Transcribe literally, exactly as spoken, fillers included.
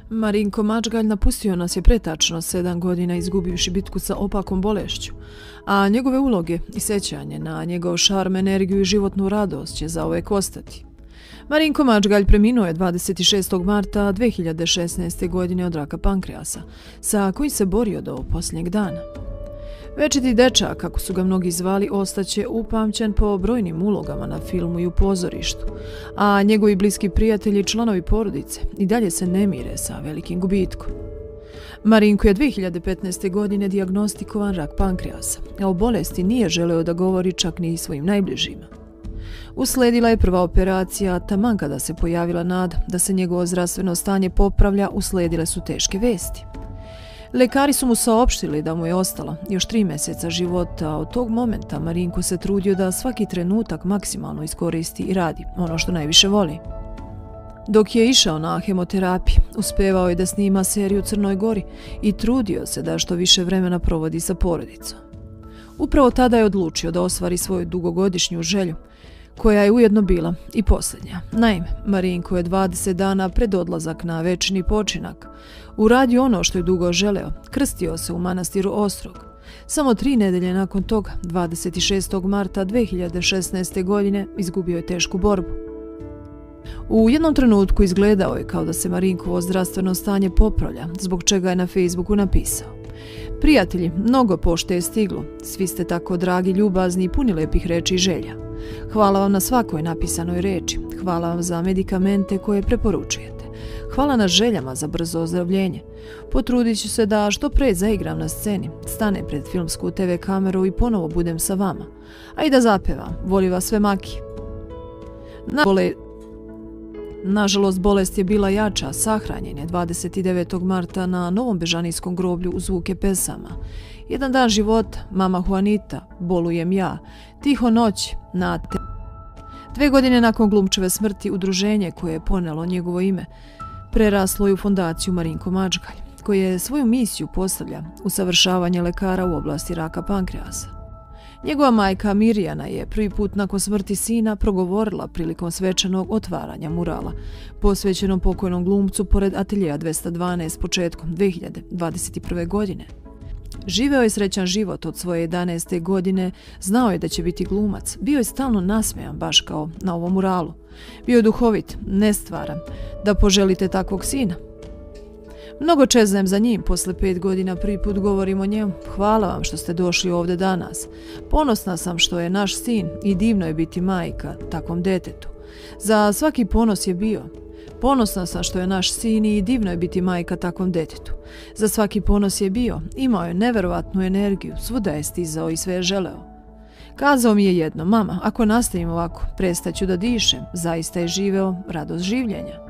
Marinko Mačgalj napustio nas je pretačno sedam godina izgubivši bitku sa opakom bolešću, a njegove uloge i sećanje na njegov šarm, energiju i životnu radost će zauvek ostati. Marinko Mačgalj preminuo je dvadeset šestog marta dve hiljade šesnaeste. godine od raka pankreasa, sa kojim se borio do posljednjeg dana. Večiti dečak, kako su ga mnogi zvali, ostaće upamćen po brojnim ulogama na filmu i u pozorištu, a njegovi bliski prijatelji i članovi porodice i dalje se ne mire sa velikim gubitkom. Marinko je dve hiljade petnaeste. godine dijagnostikovan rak pankreasa, a o bolesti nije želeo da govori čak ni svojim najbližima. Usledila je prva operacija, taman kada se pojavila nada da se njegovo zdravstveno stanje popravlja, usledile su teške vesti. Lekari su mu saopštili da mu je ostalo još tri mjeseca života, a od tog momenta Marinko se trudio da svaki trenutak maksimalno iskoristi i radi ono što najviše voli. Dok je išao na hemoterapiju, uspevao je da snima seriju u Crnoj Gori i trudio se da što više vremena provodi sa porodicom. Upravo tada je odlučio da ostvari svoju dugogodišnju želju, koja je ujedno bila i posljednja. Naime, Marinko je dvadeset dana pred odlazak na večni počinak uradio ono što je dugo želeo, krstio se u manastiru Ostrog. Samo tri nedelje nakon toga, dvadeset šestog marta dve hiljade šesnaeste. godine, izgubio je tešku borbu. U jednom trenutku izgledao je kao da se Marinkovo zdravstveno stanje popravlja, zbog čega je na Facebooku napisao: "Prijatelji, mnogo pošte je stiglo, svi ste tako dragi, ljubazni i puni lepih reči i želja. Hvala vam na svakoj napisanoj reči, hvala vam za medikamente koje preporučujete. Hvala na željama za brzo ozdravljenje. Potrudit ću se da što pre zaigram na sceni, stane pred filmsku te ve kameru i ponovo budem sa vama. A i da zapevam, voli vas sve maki." Na bole... Nažalost, bolest je bila jača, sahranjen je dvadeset devetog marta na Novom Bežanijskom groblju uz zvuke pesama: "Jedan dan života", "Mama Juanita", "Bolujem ja", "Tiho noć", "Nate". Dve godine nakon glumčeve smrti, udruženje koje je ponelo njegovo ime preraslo je u fondaciju Marinko Mačgalj, koje svoju misiju postavlja usavršavanje lekara u oblasti raka pankreasa. Njegova majka Mirjana je prvi put nakon smrti sina progovorila prilikom svečanog otvaranja murala, posvećenom pokojnom glumcu pored ateljeja dvesta dvanaest početkom dve hiljade dvadeset prve. godine. Živeo je srećan život od svoje jedanaeste. godine, znao je da će biti glumac, bio je stalno nasmejan baš kao na ovom muralu. Bio je duhovit, nestvaran, da poželite takvog sina. Mnogo čeznem za njim, posle pet godina prvi put govorim o njemu. Hvala vam što ste došli ovde danas. Ponosna sam što je naš sin i divno je biti majka takvom detetu. Za svaki ponos je bio. Ponosna sam što je naš sin i divno je biti majka takvom detetu. Za svaki ponos je bio, imao je neverovatnu energiju, svuda je stizao i sve je želeo. Kazao mi je jedno: "Mama, ako nastavim ovako, prestaću da dišem." Zaista je živeo radost življenja.